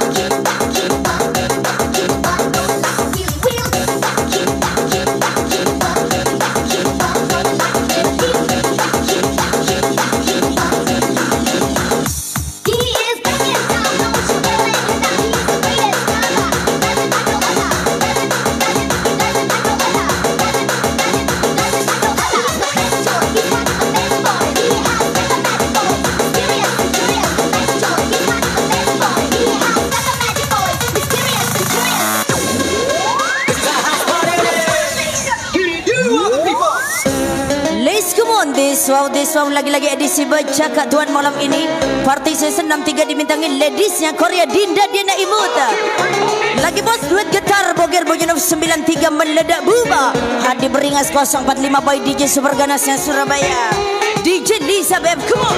Wow, lagi-lagi edisi bercakap tuan malam ini. Parti season 63 dibintangi ladiesnya Korea Dinda Diana Imuta. Lagi bos duet gitar Boger Bojonov 93 meledak buba. Hadir beringas 045 by DJ Super Ganasnya Surabaya. DJ Lisa Beb, come on.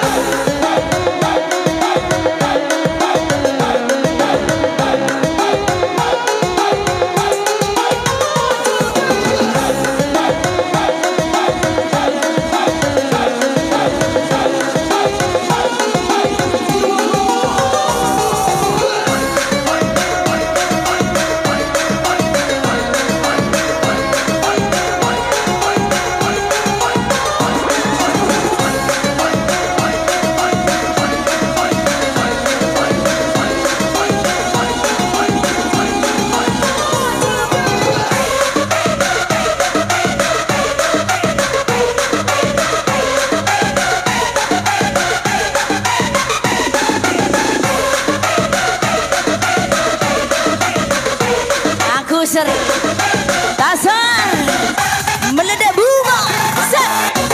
Tasar meledak bunga set.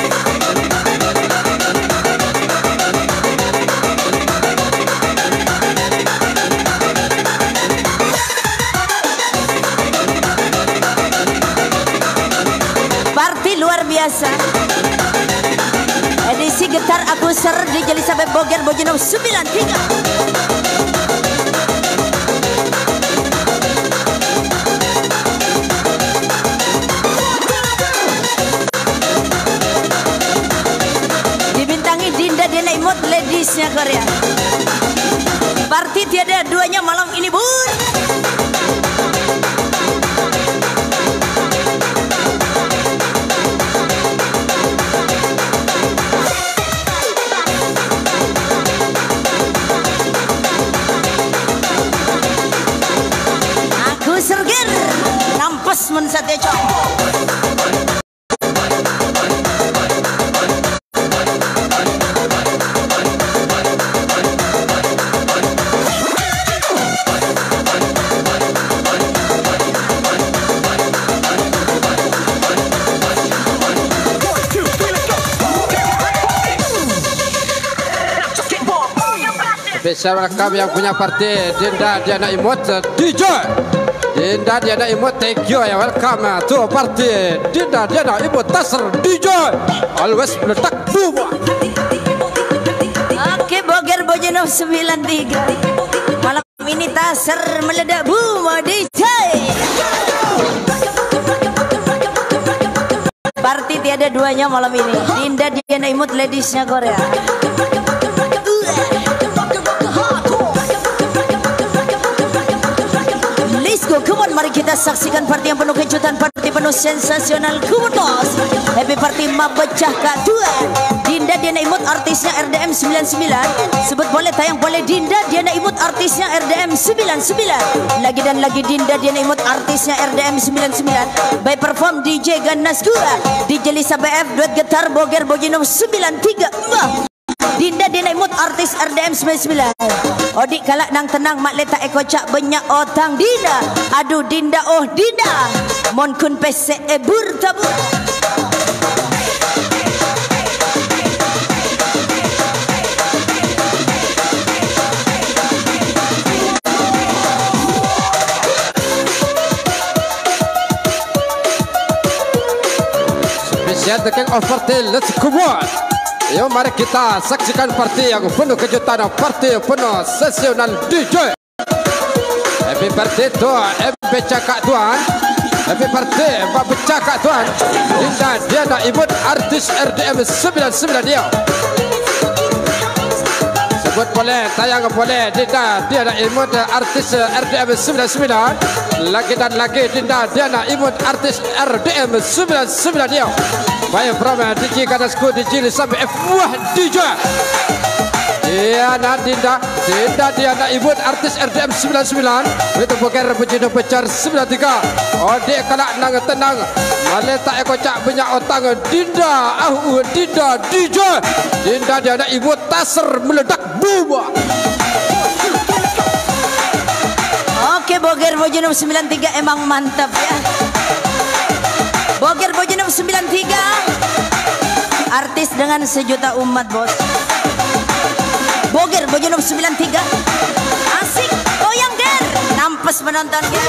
Party luar biasa. Edisi gitar akustik di Elisabeth Boger Bojonov 93. Dinda Diana Imut ladiesnya Korea. Party tiada duanya malam ini bun. Aku sergir nampes men sate cok. Spesial welcome yang punya parti Dinda Diana Imut DJ Dinda Diana Imut, thank you ya, welcome to parti Dinda Diana Imut Tasar DJ always meletak buba. Oke, Boger Bojonov 93 malam ini Tasar meledak buba DJ. Parti tiada duanya malam ini. Dinda Diana Imut ladiesnya Korea. Come on, mari kita saksikan parti yang penuh kejutan, parti penuh sensasional. Come on bos, happy party mabecah kaduan. Dinda Diana Imut artisnya RDM 99. Sebut boleh, tayang boleh. Dinda Diana Imut artisnya RDM 99. Lagi dan lagi Dinda Diana Imut artisnya RDM 99. By perform DJ Ganas Gua, DJ Lisa BF, duet gitar Boger Bojonov 93. Dinda Diana Imut artis RDM 99. Odik kalak nang tenang mak letak ekocak banyak otang Dinda. Aduh Dinda, oh Dinda, mon kun pese ebur tabu. Spesial the king of party, let's go on. Yuk mari kita saksikan parti yang penuh kejutan, parti penuh sesional DJ. Happy birthday to MB Cakak Tuan. Happy birthday Mbak Cakak Tuan. Dinda Diana Imut artis RDM 99 dia. Sebut boleh, tayang boleh. Dinda, dia nak imut artis RDM 99. Lagi dan lagi Dinda, dia nak imut artis RDM 99 dia. Baik from DJ Kadasku, DJ sampai F1 DJ. Dia nak Dinda dia nak imut artis RDM 99. Itu Boger Bujino Pecar 93. Oh dia kalau nang tenang. Malah tak kocak banyak otang. Dinda, Dinda DJ. Dinda dia nak imut taser meledak boom. Oke, Boger Bojino 93 emang mantap ya. Boger Bojino 93 artis dengan sejuta umat, bos. Boger Bojino 93 asik goyang ger, nampes menonton ger.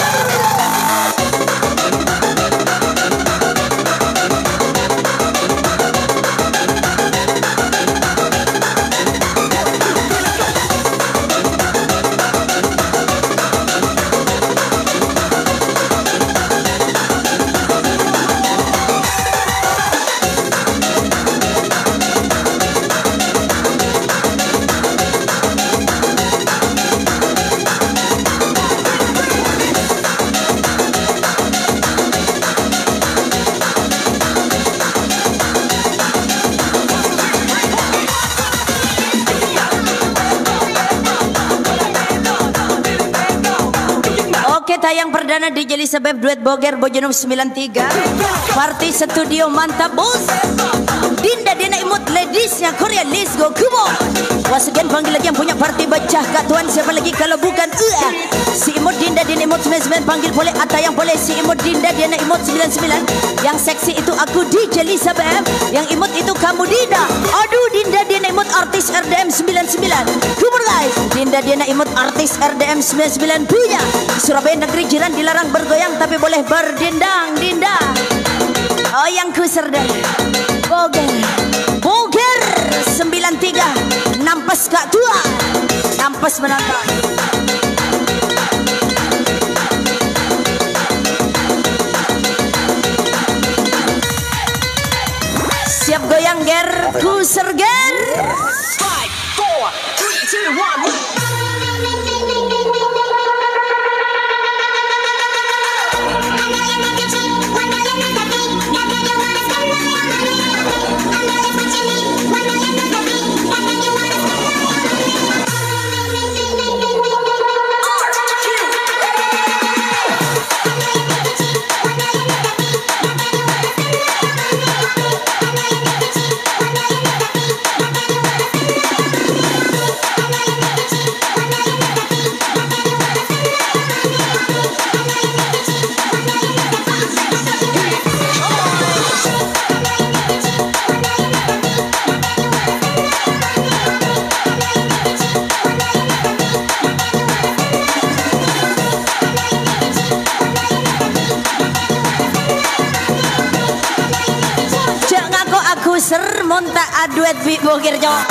Tayang perdana DJ Elizabeth duet Boger Bojino 93. Party studio mantap, bos. Dinda dia nak imut ladiesnya Korea. Let's go, come on. Once again panggil lagi yang punya party bacah Kak Tuan. Siapa lagi kalau bukan si imut Dinda dia nak imut 99. Panggil boleh atau yang boleh si imut Dinda dia nak imut 99. Yang seksi itu aku DJ Elizabeth. Yang imut itu kamu Dinda. Aduh Dinda dia nak imut artis RDM 99. Come on guys. Dinda dia nak imut artis RDM 99 punya Surabaya negeri jiran dilarang bergoyang tapi boleh berdindang. Dinda oh yang kuserdai Boger 93 nampes Kak Tua, nampes menonton. Siap goyang ger, kuserger. 5, 4, 3, 2, 1. Ser monta aduet bi Boger Jawa.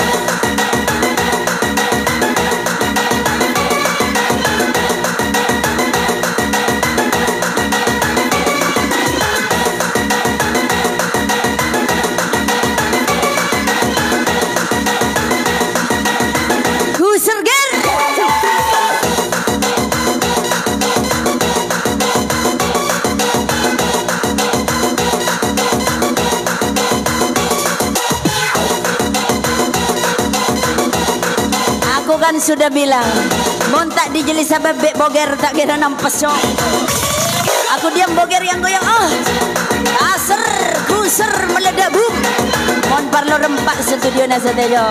Kan sudah bilang montak di jeli sabab Boger tak kira nampes yo. Aku diam Boger yang goyang aser kuser meledak bum. Mon parlo rempak studio nasa tejo.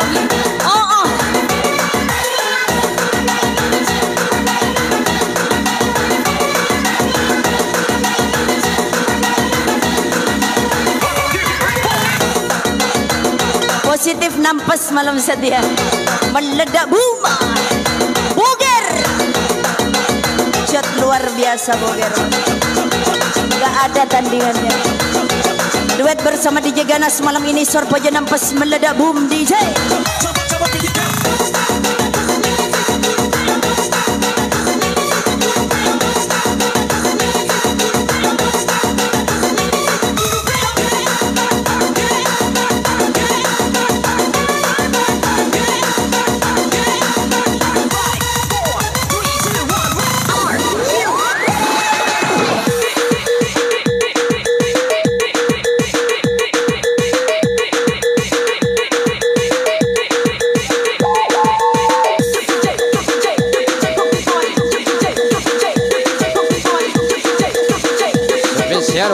Positif nampes malam setia. Meledak buma Boger shot luar biasa Boger, gak ada tandingannya. Duet bersama DJ Ganas malam ini Sorpojo nampes meledak boom DJ.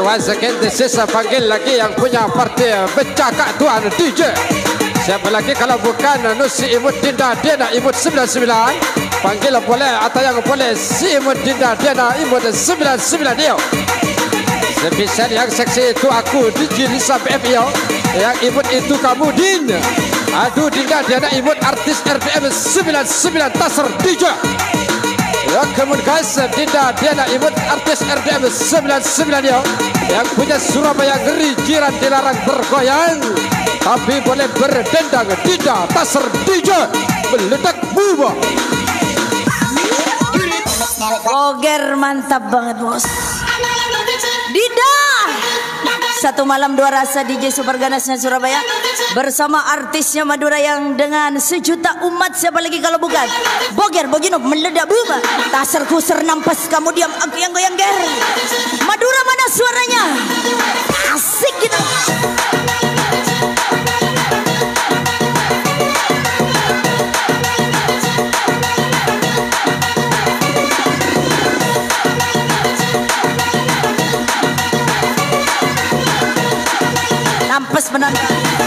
once again this is panggil lagi yang punya parti bercakap tuan DJ. Siapa lagi kalau bukan Nusi Imut Dinda Diana Imut 99. Panggil boleh atau yang boleh si Imut Dinda Diana Imut 99 dia. Spesial yang seksi itu aku DJ Lisa BFO. Yang Imut itu kamu Din. Aduh Dinda Diana Imut artis RDM 99 Tasar DJ. Ya kemudian guys, Dinda Diana Imut artis RDM 99 dia. Yang punya Surabaya ngeri jiran dilarang bergoyang. Tapi boleh berdendang. Dinda Tasar DJ meledak buba. Boger mantap banget bos. Dinda satu malam dua rasa DJ Super Ganasnya Surabaya bersama artisnya Madura yang dengan sejuta umat. Siapa lagi kalau bukan Boger Bogino meledak buba. Tasar kuser nampas kamu diam aku yang goyang ger. Madura mana suaranya? Asik gitu. Nampas menantang.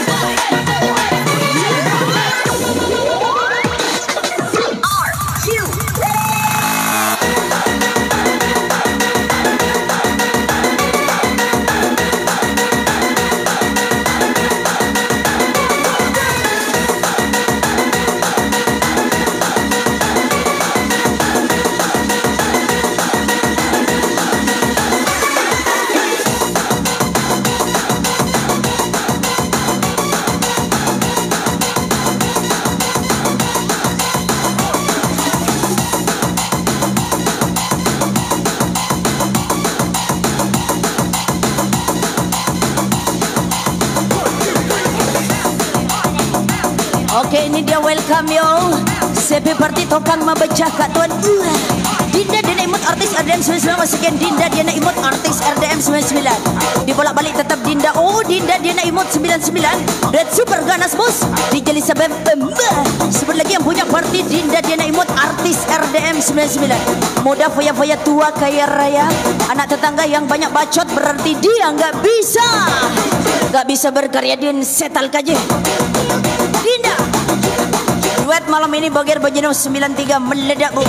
Oke, ini dia welcome yo. CP Party tokang mabecah kak tuan. Dinda Diana Imut artis RDM 99 masukin Dinda Diana Imut artis RDM 99. Dibolak balik tetap Dinda. Oh Dinda Diana Imut 99. Red Super Ganas bos. DJ Lisa Bem. Sebut lagi yang punya party Dinda Diana Imut artis RDM 99. Muda foya-foya tua kaya raya. Anak tetangga yang banyak bacot berarti dia nggak bisa berkarya din setal kaje. Dinda duet malam ini Boger Bojino 93 meledak bu.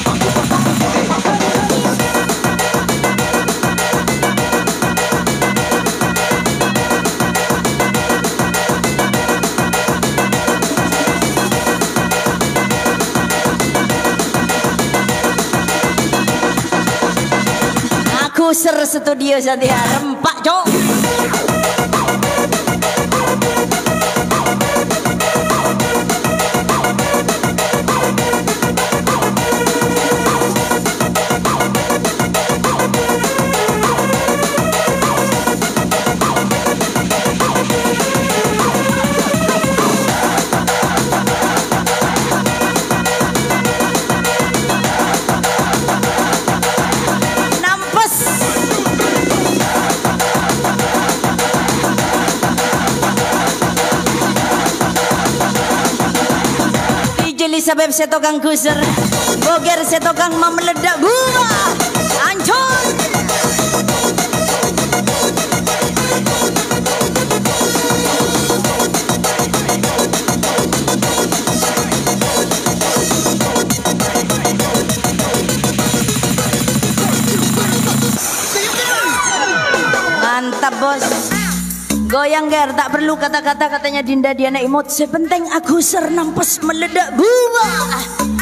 Aku ser studio saja rempak cok. Sebab saya tokang kuser, Boger saya tokang meledak gua, ancur. Mantap bos. Goyang ger, tak perlu kata-kata katanya Dinda Diana Imut. Sepenting aku ser nampas meledak buah.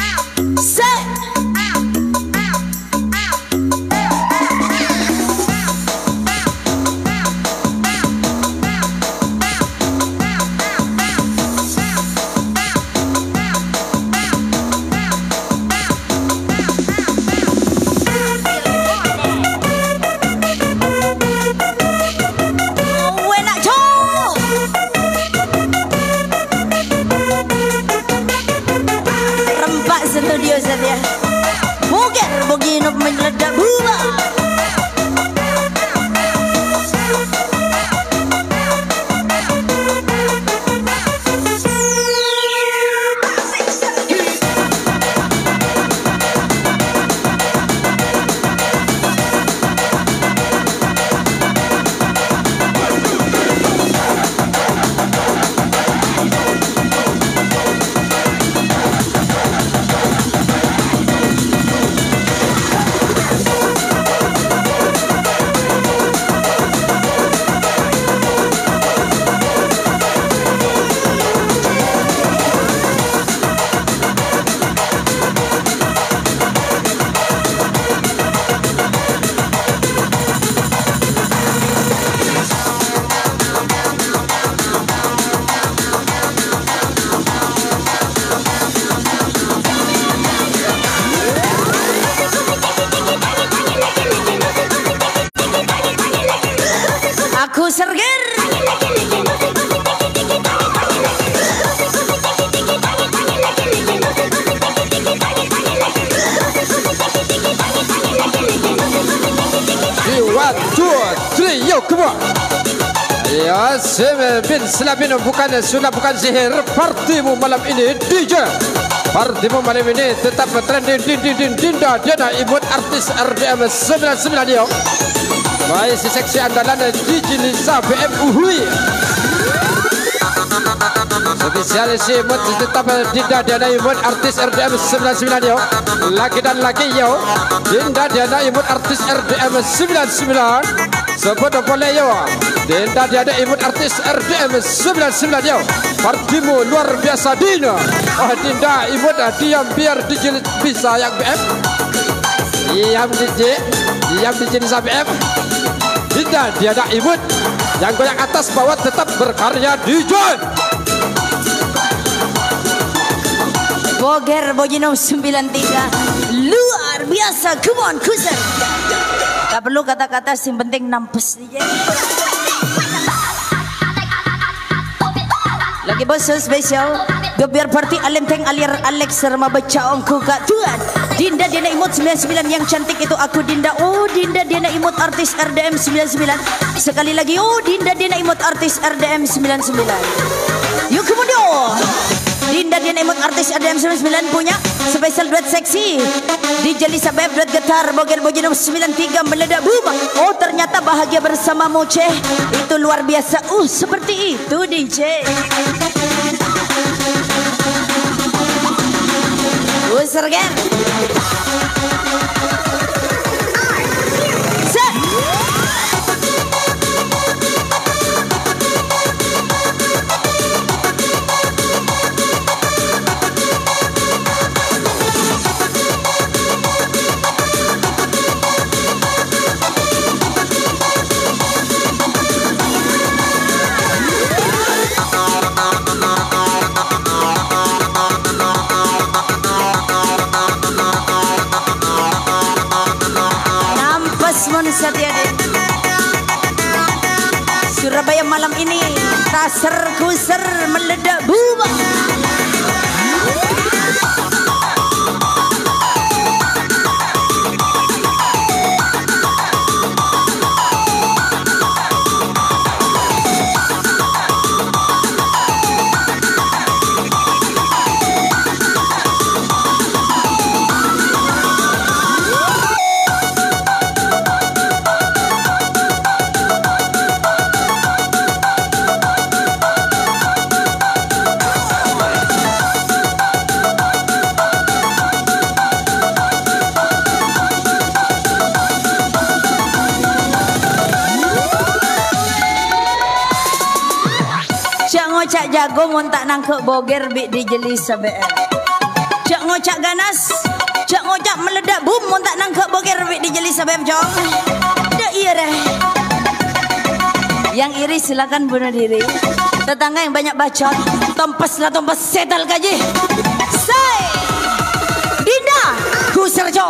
Studio saja. Boger Bogino meledak buah. ku serger. One, two, three, yo, come on. Ya, bin Selabin bukan sihir. Partimu malam ini DJ. Partimu malam ini tetap trending. Dinda Diana imut artis RDM 99 yo. Baik si seksi andalan DJ Lisa BM Uhui. Spesial si imut tetap Dinda Diana imut artis RDM 99 yo. Laki dan laki yo. Dinda Diana imut artis RDM 99. Sebut boleh yo. Dinda Diana imut artis RDM 99 yo. Partimu luar biasa Dina. Oh Dinda imut diam biar DJ bisa yang BM. Diam DJ Lisa BM. Dinda Diana imut yang goyang atas bawah tetap berkarya DJ. Boger Bojino 93 luar biasa, come on kuser. Tak perlu kata-kata, yang penting nampes DJ. Lagi bos spesial Gebiar party Alenteng Alir Alex Serma baca ongku kak Tuan Dinda Diana imut 99 yang cantik itu aku Dinda. Oh Dinda Diana imut artis RDM 99. Sekali lagi oh Dinda Diana imut artis RDM 99. Yuk kemudian Dinda Diana imut artis RDM 99 punya spesial duet seksi DJ Lisa Beb duet getar Boger Bojino 93 meledak boom. Oh ternyata bahagia bersama Moce itu luar biasa. Seperti itu DJ. Sergen Surabaya malam ini taser kuser meledak bubak. Ngocak jago ngontak nangkep boger bik di Lisa BM. Cak ngocak ganas, cak ngocak meledak boom ngontak nangkep boger bik di Lisa BM jong. Dah iya deh. Yang iri silakan bunuh diri. Tetangga yang banyak bacot, tompes setel gaji. Say, Dinda, kuser jong.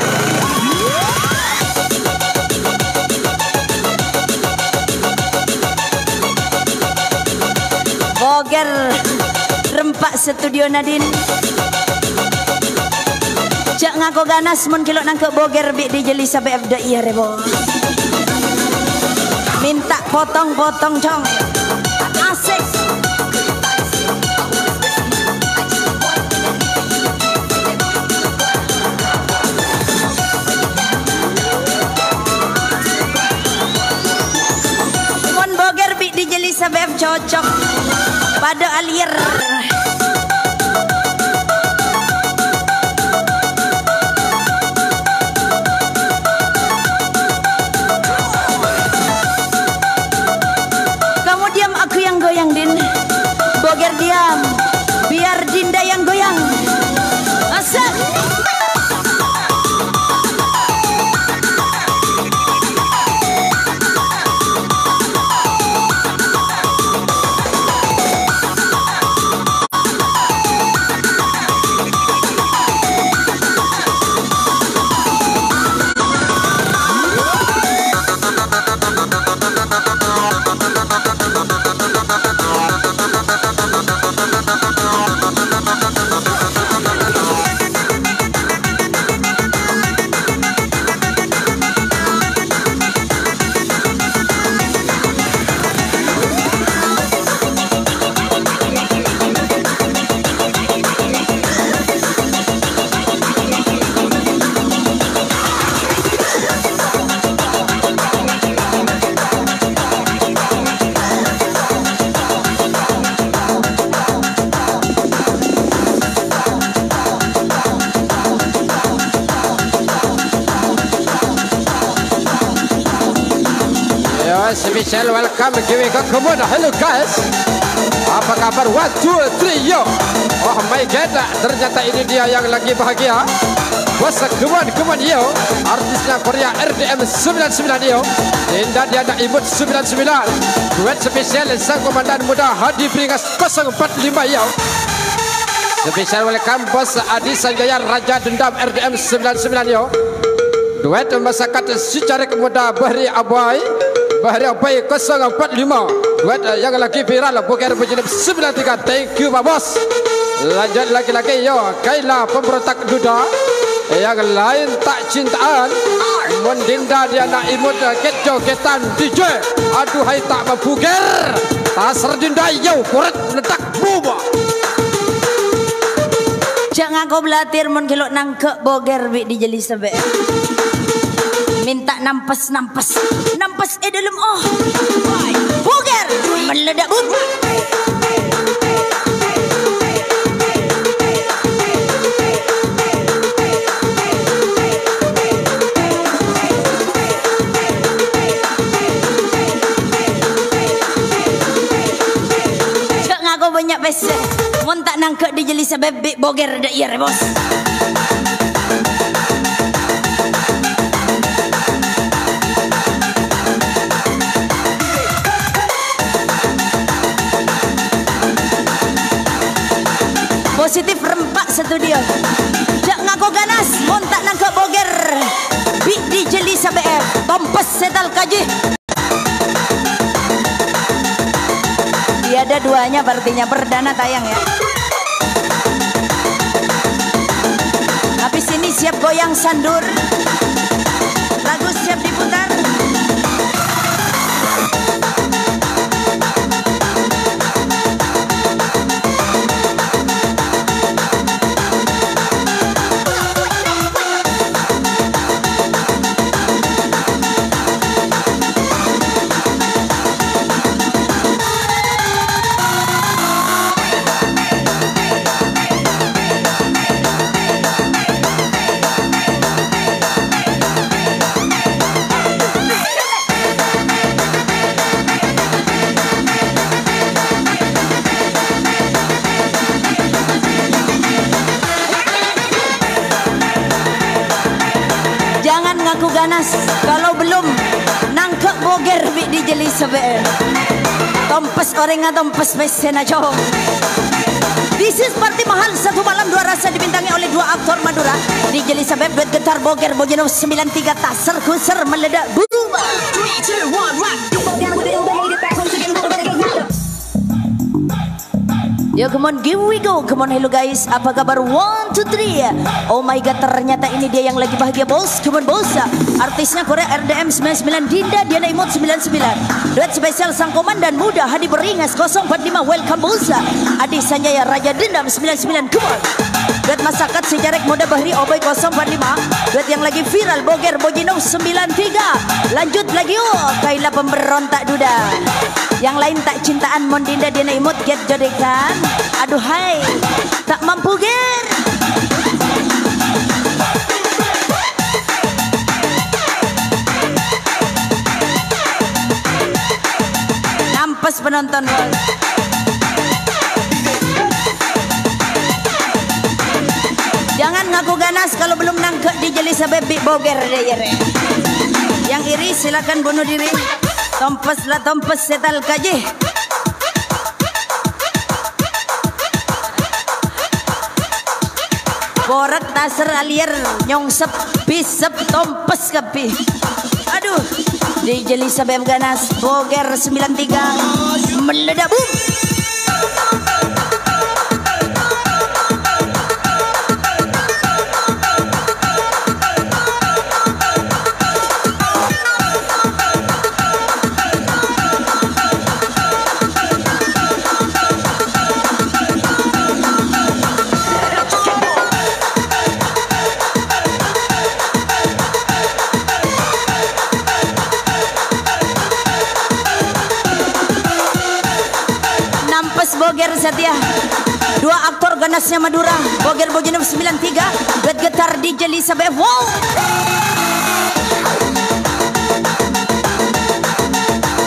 Boger rempak studio Nadine. Cak ngaku ganas mun kilok nangkep boger bik di Lisa BF da iya rebo. Minta potong-potong cong. Asik. Mun boger bik di Lisa BF cocok pada alir. Kamu diam, aku yang goyang Din. Boger diam, biar Dinda yang goyang. Asal. Special welcome giving a come on. Hello guys. Apa kabar? 1, 2, 3 yo. Oh my god, ternyata ini dia yang lagi bahagia. Bos, come on yo. Artisnya Korea RDM 99 yo. Dinda Diana Imut 99. Duet spesial sang komandan muda Hadi Pringas 045 yo. Special welcome Bos Adi Sanjaya Raja Dendam RDM 99 yo. Duet masyarakat Sicarik muda Bahri Abai 045. Duet yang lagi viral Boker Bujinip 93. Thank you Pak Bos. Lanjut lagi yo. Kaila pemberontak duda. Yang lain tak cintaan. Mendinda Diana Imut Ketan DJ. Aduhai tak mempuger. Tasar dinda yo. Kuret letak buba. Jangan kau belatir mon kelok nangkep boger bi di jeli sebe. Minta nampas dalam oh. Boger meledak bum. Jangan kau banyak bese. Mon tak nangkep di jeli sebe boger dak iya bos. Positif rempak studio. Jak ngaku ganas, mon tak nangkep boger. Bik di jeli sabe tompes setal kaji. Tiada duanya artinya perdana tayang ya. Habis ini siap goyang sandur. Lagu siap diputar. Ngaku ganas kalau belum nangkep boger bi di jeli sebe. Tompes orang tompes besen aja. This is party mahal satu malam dua rasa dibintangi oleh dua aktor Madura. Di jeli sebe duet getar boger Bojino 93 taser kuser meledak boom. 3, 2, 1 rock. Yo come on, here we go. Come on, hello guys. Apa kabar? 1, 2, 3. Oh my god, ternyata ini dia yang lagi bahagia bos. Come on bos. Artisnya Korea RDM 99 Dinda Diana Imut 99. Duet spesial sang komandan muda Hadi Beringas 045. Welcome bos. Adi Sanjaya Raja Dendam 99. Come on. Duet masyarakat Sijarek muda Bahri Obai 045. Duet yang lagi viral Boger Bojino 93. Lanjut lagi oh. Kaila pemberontak duda. Yang lain tak cintaan Mondinda Diana Imut get jodekan. Aduh hai tak mampu ger. Nampas penonton bos. Jangan ngaku ganas kalau belum nangkep di jeli sabebi boger deh. Yang iri silakan bunuh diri. Tompes lah tompes setal kaji. Borak taser alier nyongsep bisep tompes kepi. Aduh, di jeli sabem ganas boger 93 meledak boom. Boger Setia. Dua aktor ganasnya Madura, Boger Bojino 93, duet getar di jeli sabe. Wow.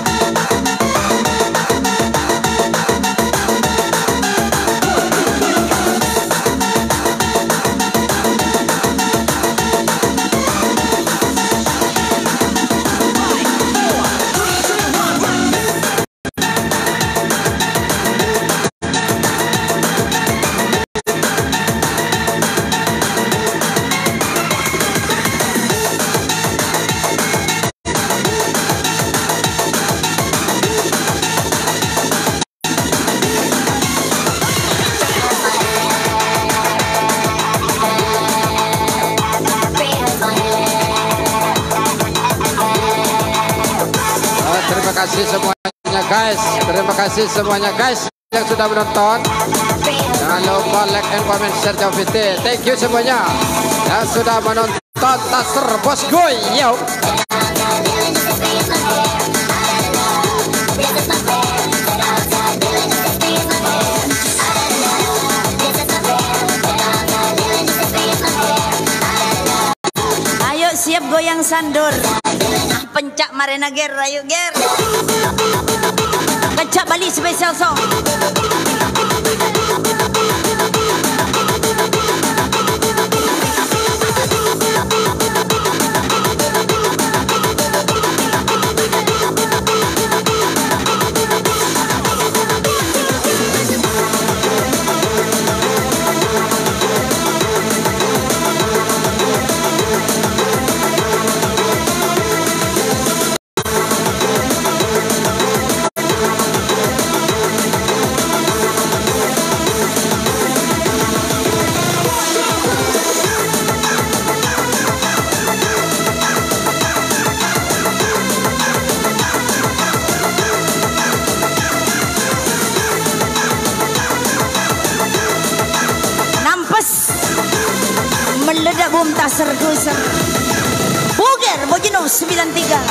kasih semuanya guys. Terima kasih semuanya guys yang sudah menonton. Jangan lupa like and comment, share jauh video. Thank you semuanya yang sudah menonton Taser Bosku. Yo. Ayo siap goyang sandur. Pencak Marina Ger, ayo Ger. Pencak Bali special song. Meledak bom taser guser Boger Bojino 93.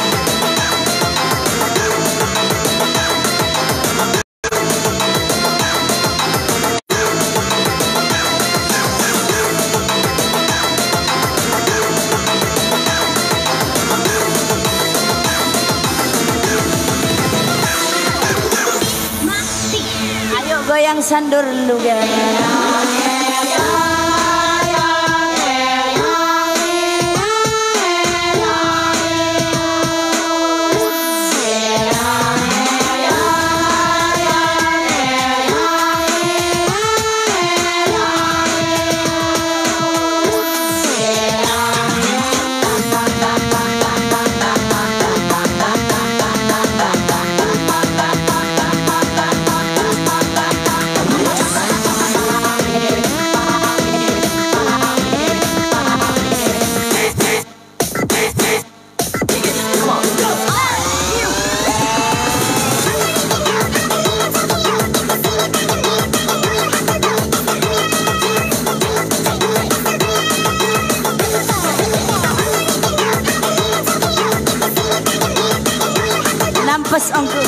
Ayo goyang sandur lu guys. Nampes ongku.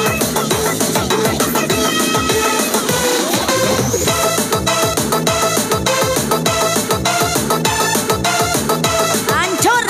Hancur.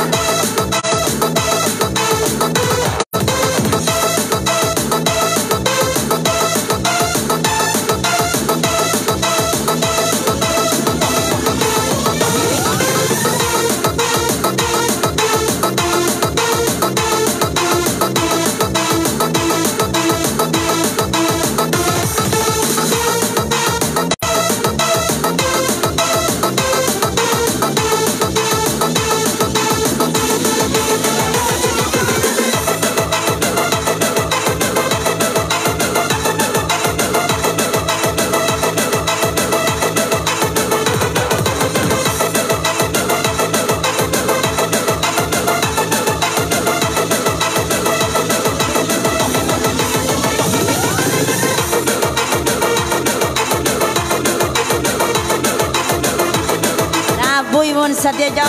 Boy mon Satya Jam.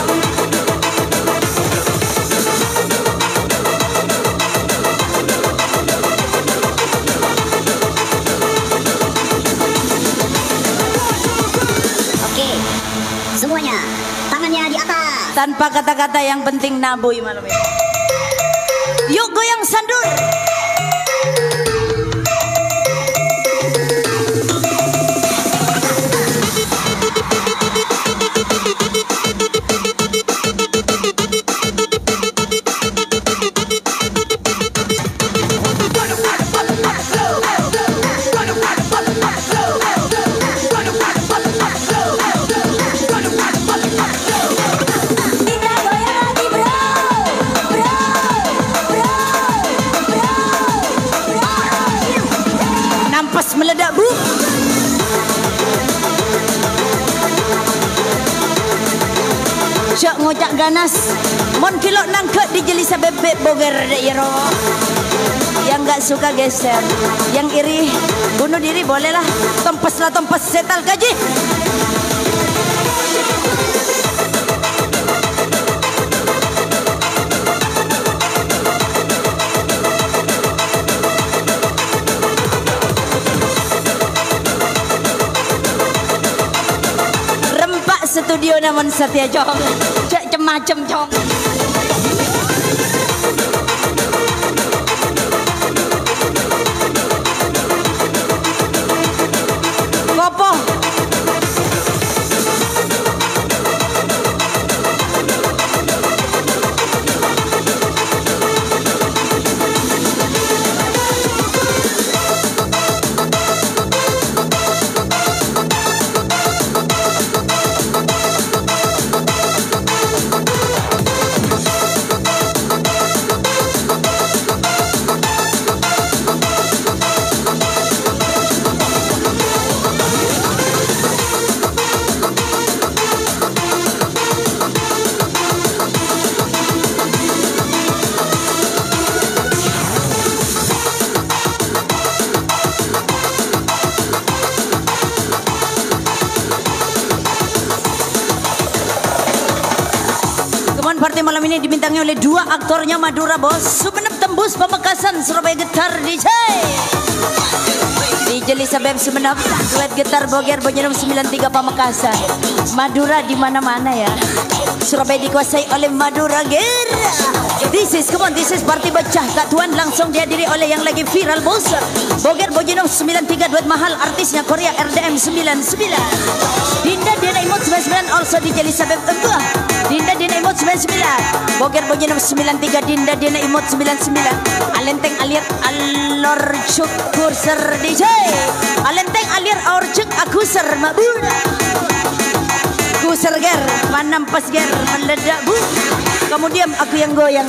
Oke, semuanya tangannya di atas. Tanpa kata-kata yang penting naboy malam ini. Yuk goyang sandur. Meledak bu. Cak ngocak ganas. Mon kilo nangkep di jelisa bebek boger de iro. Yang nggak suka geser, yang iri bunuh diri bolehlah. Tempeslah tempes setal gaji. Rempak studio namun Satya Jong, cek macem Jong. Kopo party malam ini dibintangi oleh dua aktornya Madura bos. Sumenep Tembus Pamekasan, Surabaya Getar DJ Lisa Beb Sumenep, duet getar Boger Bonjenong 93 Pamekasan. Madura di mana-mana ya. Surabaya dikuasai oleh Madura Ger. This is party pecah Kak Tuan, langsung dihadiri oleh yang lagi viral bos. Boger Bonjenong 93 duet mahal artisnya Korea RDM 99. Dinda Diana Imut 99 also DJ Lisa Beb Dinda Diana Imut 99, Boger Bonjenong 93, Dinda Diana Imut 99, Alenteng Alir Alor Cukur Ser DJ, Alenteng Alir Aur Cuk Aku Ser Mabur, Kuser Ger, Manampas Ger, Meledak Bu, kemudian aku yang goyang.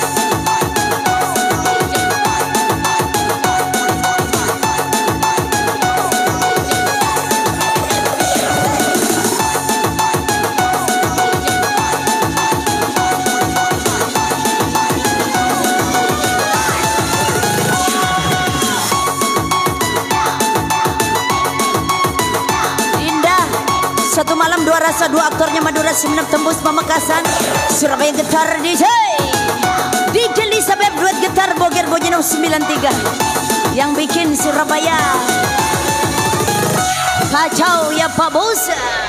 Satu malam dua rasa, dua aktornya Madura Sumenep Tembus Pamekasan, Surabaya Getar DJ Lisa Beb duet getar Boger Bonjenong 93 yang bikin Surabaya kacau ya Pak Bos.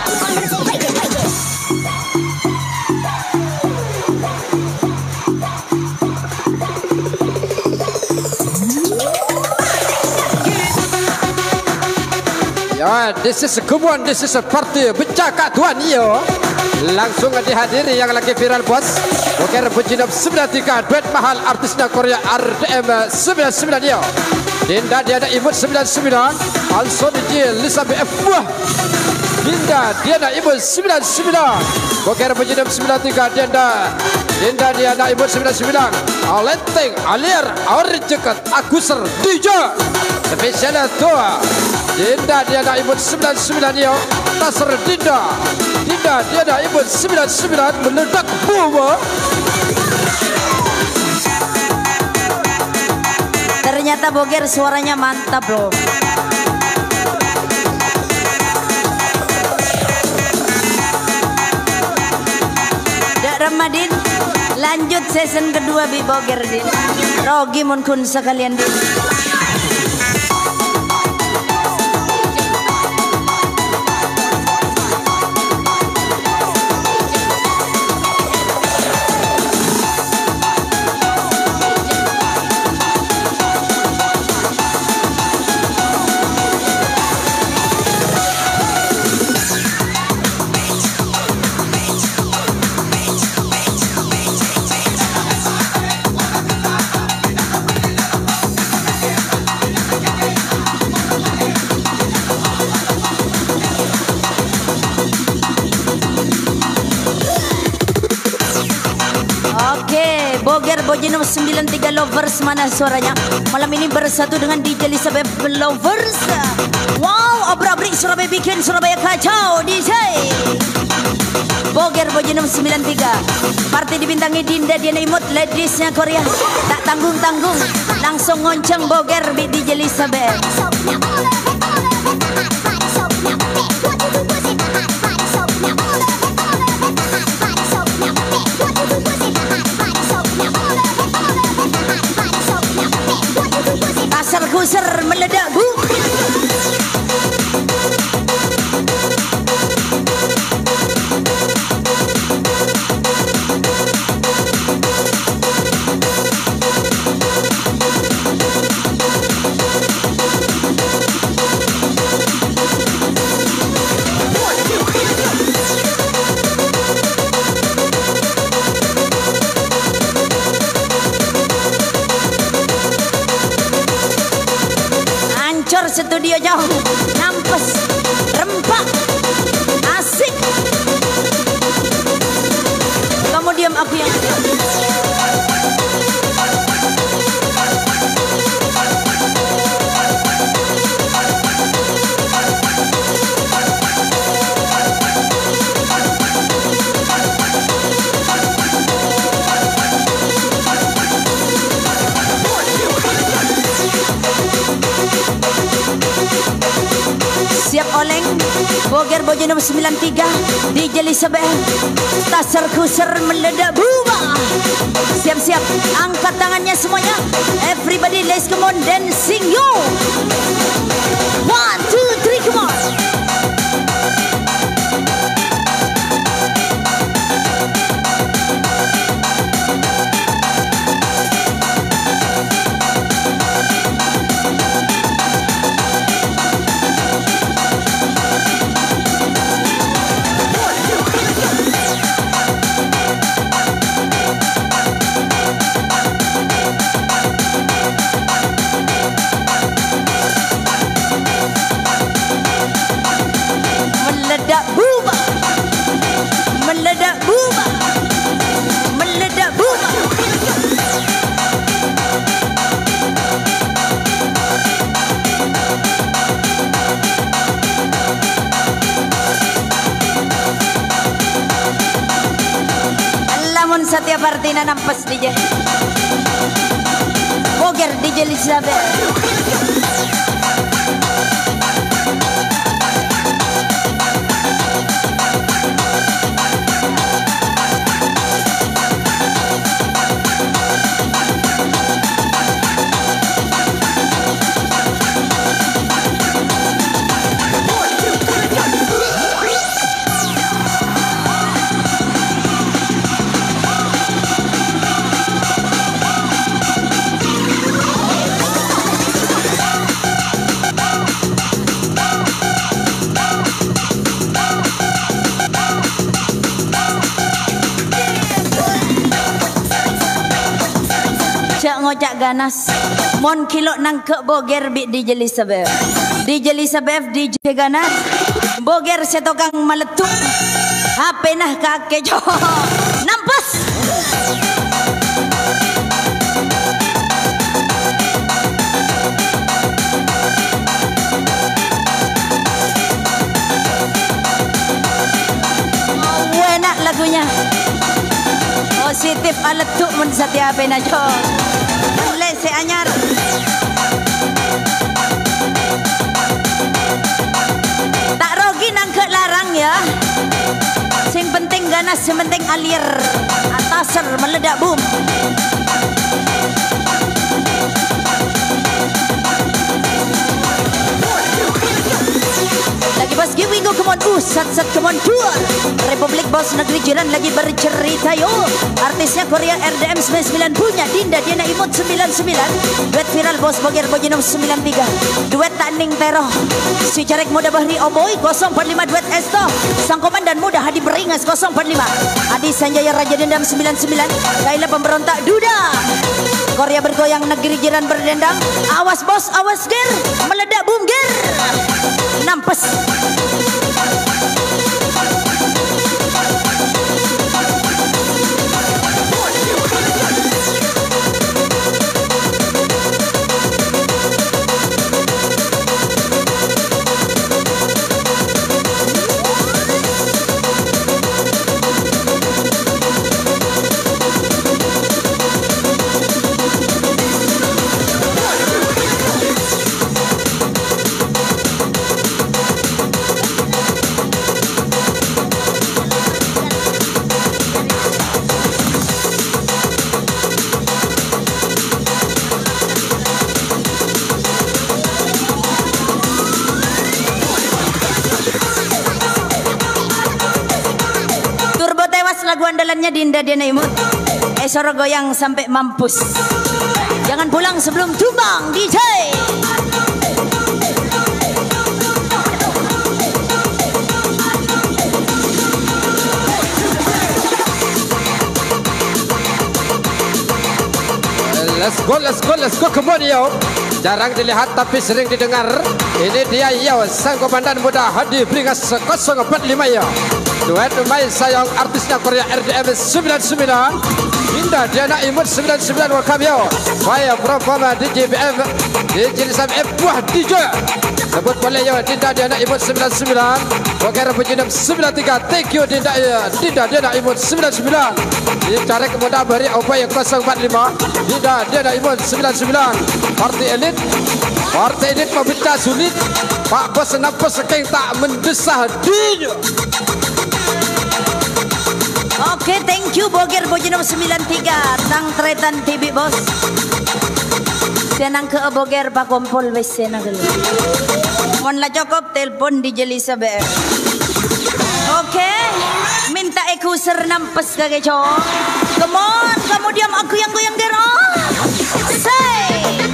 Ya, this is a party pecah Kak Tuan yo. Langsung dihadiri yang lagi viral bos. Boger Bonjenong 93 duet mahal artisnya Korea RDM 99 yo. Dinda Diana Imut 99, also DJ Lisa BF. Dinda Diana Imut 99, Boger Bonjenong 93, Dinda Diana Imut 99, Alenteng Alir Aur Ceket Akuser DJ spesial tua. Dinda Diana Imut 99 yo, Tasar Dinda Diana Imut 99 meledak bom. Ternyata Boger suaranya mantap loh. Dak Ramadin, lanjut season kedua Bi Boger Din. Rogi mun kun sekalian Din. Boje nomor 93 Lovers, mana suaranya? Malam ini bersatu dengan DJ Elizabeth Lovers. Wow, abrak-abrik Surabaya bikin Surabaya kacau DJ. Boger Boje nomor 93. Parti dibintangi Dinda Diana Imut, ladiesnya Korea. Tak tanggung-tanggung, langsung ngonceng Boger bi DJ Elizabeth. Kusir meledak bu. Studio jauh, nampes, rempak, asik. Kamu diam, aku yang siap oleng. Boger Boje nomor 93 DJ Elizabeth. Tasar kusir meledak buba. Siap-siap, angkat tangannya semuanya. Everybody let's come on dancing yo. 1, 2, 3 come on. Meledak buba, meledak buba, meledak buba. Lamun setiap artina nampes DJ Boger DJ Elizabeth. Ngojak ganas mon kilo nangke Boger bi DJ Elizabeth. DJ Elizabeth DJ ganas Boger setokang meletup HP nah kakek jo nampes. Enak lagunya positif aletuk mun satia HP na jo. Se anyar tak rogi nangke larang ya. Sing penting ganas, sing penting alir. Ataser meledak boom. Lagi bos giving go come on sat come on tour. Republik Bos Negeri Jiran lagi bercerita yo. Artisnya Korea RDM 99 punya Dinda Diana Imut 99. Duet viral Bos Boger Boje nomor 93. Duet Taning Teroh si Carek Muda Bahri Oboy 045. Duet Esto Sang Komandan Muda Hadi Beringas 045. Adi Sanjaya Raja Dendam 99. Kaila Pemberontak Duda. Korea bergoyang negeri jiran berdendang. Awas bos, awas ger, meledak boom ger. Nampes. depannya Dinda Diana Imut. Soro goyang sampai mampus. Jangan pulang sebelum tumbang DJ. Let's go, come on yo. Jarang dilihat tapi sering didengar. Ini dia yo, sang komandan muda Hadi Bringas 045 yo. Duet main sayang artisnya Korea RDM 99. Dinda Diana Imut 99 welcome yo. Saya performa DJ BM DJ Sam Buah DJ. Sebut boleh yo Dinda Diana Imut 99. Boger Bujinem 93. Thank you Dinda Diana Imut 99. Ditarik muda beri upaya 045. Dinda Diana Imut 99. Parti elit memecah sulit. Pak bos nafas sekeng tak mendesah dinyo. Oke, thank you Boger Bojino 93 Tang Tretan TV bos. Senang ke Boger Pak Kompol wes senang dulu. Mon la cukup telepon di Jelisa BR. Oke, minta ekuser nampes kage cowok. Come on, kamu diam aku yang goyang dero. Say.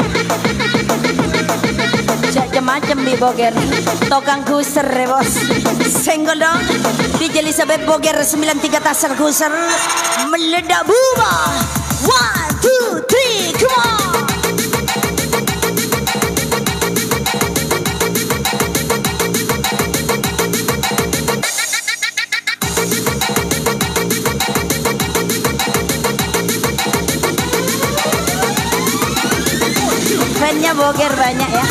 Macam di Boger tokang kuser ya bos. Senggol dong di Elizabeth Boger 93 tasar kuser meledak buba. 1, 2, 3 come on. Fansnya Boger banyak ya.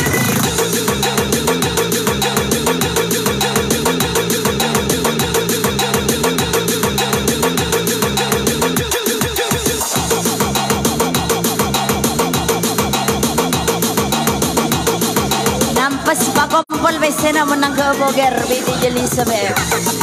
Pak Kompol Besena menang ke Boger BD Elizabeth.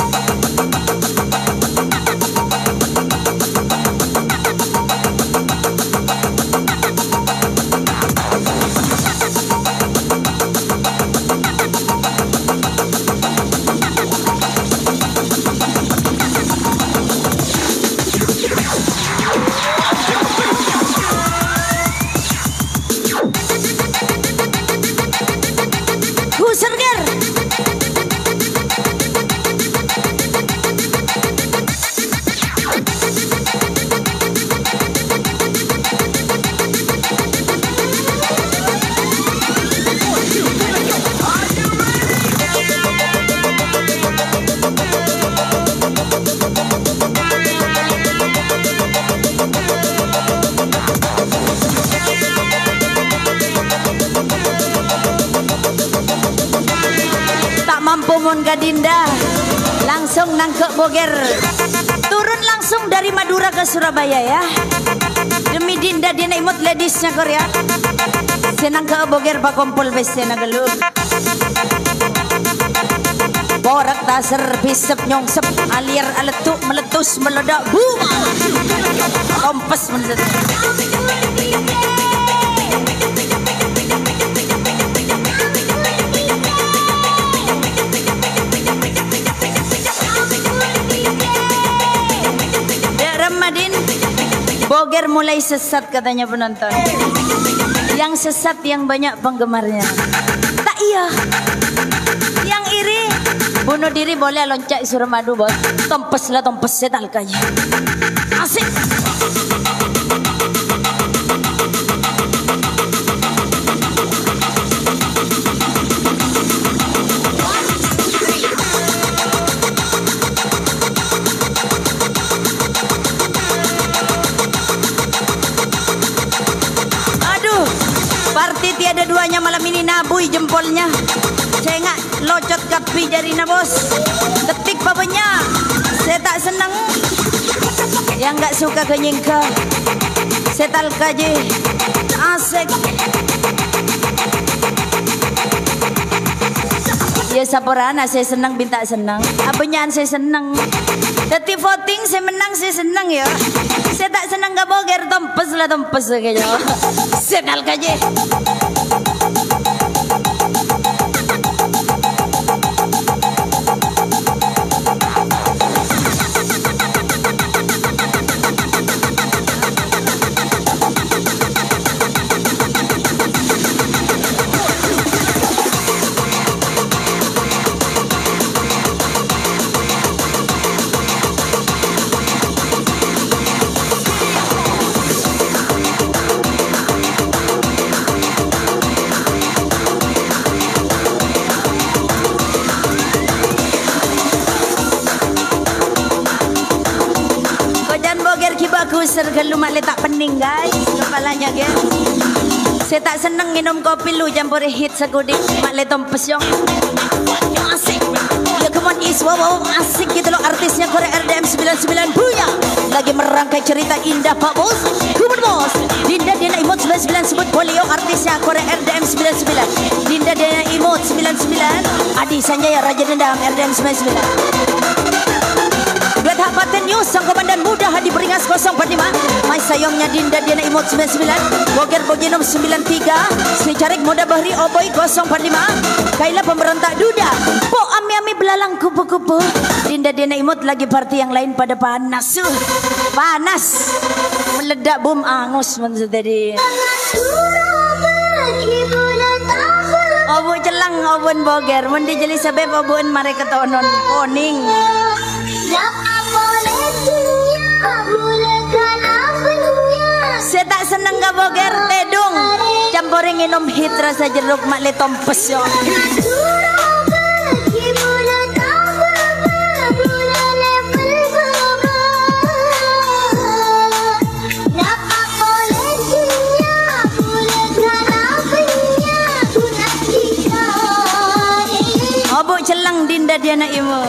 Dinda langsung nangkep Boger, turun langsung dari Madura ke Surabaya ya, demi Dinda Diana Imut ladiesnya Korea. Senang ke Boger Pak Kompol Besena geluh. Borak taser bisep nyongsep alir aletuk meletus meledak buma. Kompes meletus. Boger mulai sesat katanya penonton. Yang sesat yang banyak penggemarnya. Tak iya. Yang iri bunuh diri boleh loncat Suramadu bos. Tompes lah tompes setal kaya. Asik. Ada duanya malam ini nabui jempolnya. Saya nggak locot kapi jarina bos. Ketik papanya. Saya tak senang. Yang nggak suka kenyingka. Setal kaji. Asik. Ya saporana saya senang bintak senang. Apanyaan saya senang. Tapi voting saya menang saya senang ya. Saya tak senang gak Boger tompes lah tompes kayaknya. Setal kaji. Boger kibaku sergelu mak letak pening guys. Kepalanya guys. Saya tak seneng minum kopi lu campur hit segudik mak letom pesyong. Asik. Ya come on is wow asik gitu loh artisnya Korea RDM 99 Buya. Lagi merangkai cerita indah Pak Bos. Come on Bos. Dinda Diana Imut 99 sebut polio artisnya Korea RDM 99. Dinda Diana Imut 99. Adi Sanjaya Raja Dendam RDM 99. Duet Hapaten News sang komandan muda Hadi Beringas 045. Mai sayangnya Dinda Diana Imut 99. Boger Boginom 93. Si Carik Moda Bahri Oboy 045. Kaila pemberontak Duda. Po ami-ami belalang kupu-kupu. Dinda Diana Imut lagi party yang lain pada panas. Panas. Meledak bom angus maksud tadi. Obu celang obun boger. Mundi jeli sebeb obun mereka tonon koning. Saya tak seneng gak boger tedung campurin minum hit rasa jeruk mak letom pesyo. Obu celang Dinda Diana Imut.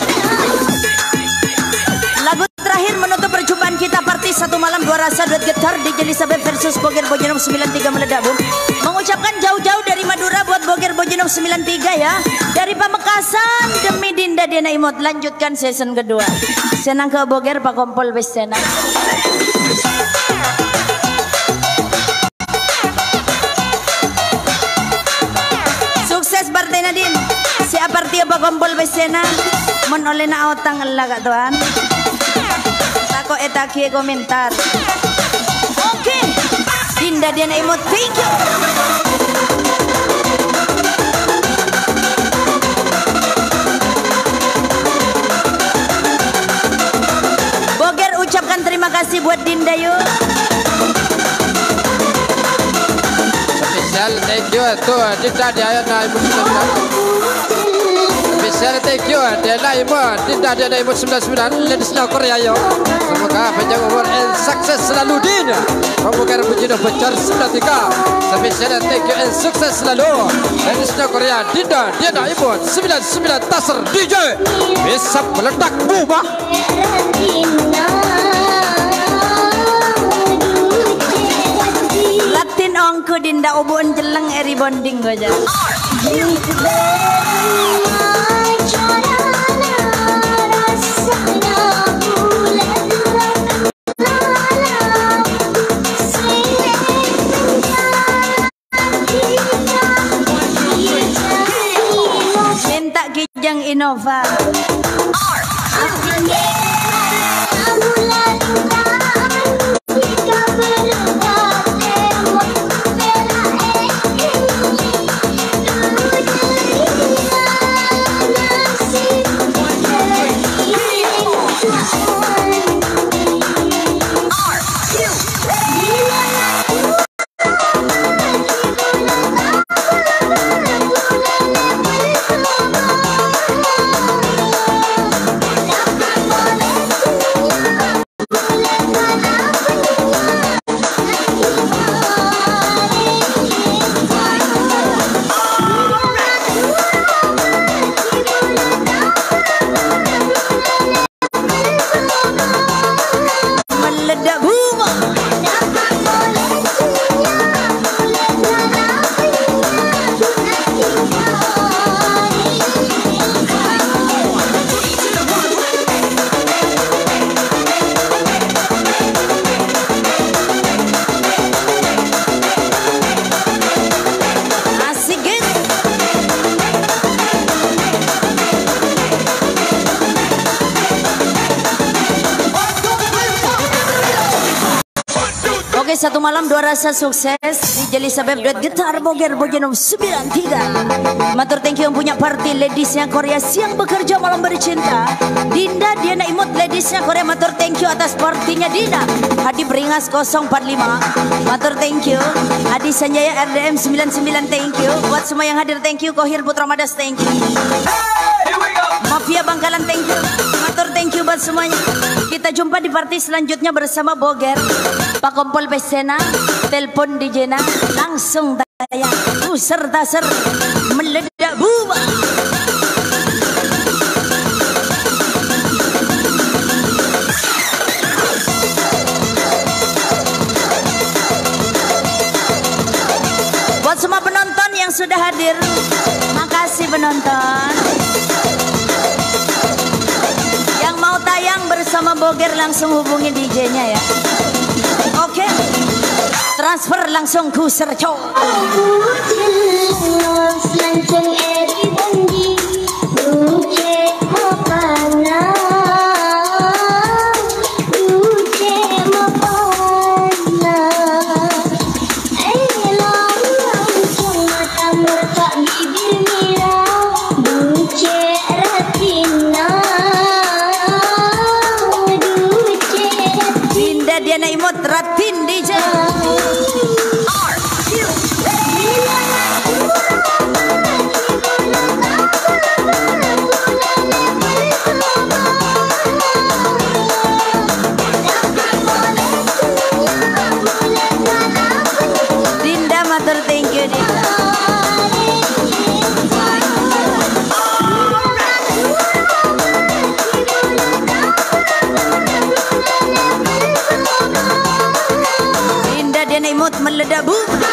Lagu terakhir menutup perjumpaan kita party satu malam dua rasa duet gitar di Elizabeth versus Boger Bojinom 93 meledak bum. Mengucapkan jauh-jauh dari Madura buat Boger Bojinom 93 ya. Dari Pamekasan demi Dinda Diana Imut. Lanjutkan season kedua. Senang ke Boger Pak Kompol wis senang. Sukses partai Nadine. Siapa partai Pak Kompol wis senang. Mon oleh na otang Allah kak tuan. Tako etaki komentar. Oke. Dinda Diana Imut, thank you. Boger ucapkan terima kasih buat Dinda yuk. Spesial thank you tuh Dinda Diana Imut 99. Spesial thank you Diana Imut Dinda Diana Imut 99 Ladies Now Korea yo. Semoga panjang umur and sukses selalu Dinda. Boger Bojinom Becar 93. Spesial thank you and sukses selalu Ladies Now Korea Dinda Diana Imut 99 Taser DJ bisa meledak bubah. Latin ongku Dinda ubun jeleng eri bonding aja. Minta kijang Innova. Oke, satu malam dua rasa sukses di Elizabeth duet gitar Boger Bojinom 93. Matur thank you yang punya party ladiesnya Korea siang bekerja malam bercinta. Dinda Diana Imut ladiesnya Korea matur thank you atas partinya Dinda. Hadi Beringas 045 matur thank you. Adi Sanjaya RDM 99 thank you. Buat semua yang hadir thank you. Kohir Putra Madas thank you. Mafia Bangkalan thank you. Matur thank you buat semuanya. Kita jumpa di party selanjutnya bersama Boger, Pak Kompol Pesena, telepon DJ Na, langsung tayang, serta meledak buba. Buat semua penonton yang sudah hadir, makasih penonton. Yang mau tayang bersama Boger langsung hubungi DJ-nya ya. Oke, transfer langsung ku serco. Imut Ratin DJ. Dinda matur thank you Dinda. Imut meledak bu.